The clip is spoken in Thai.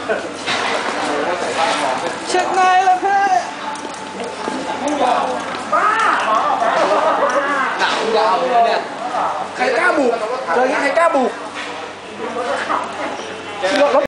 เช็คไงล่ะเพื่อนบ้าหนาวดาวเลยเนี่ยใครกล้าบุกเจออย่างนี้ใครกล้าบุก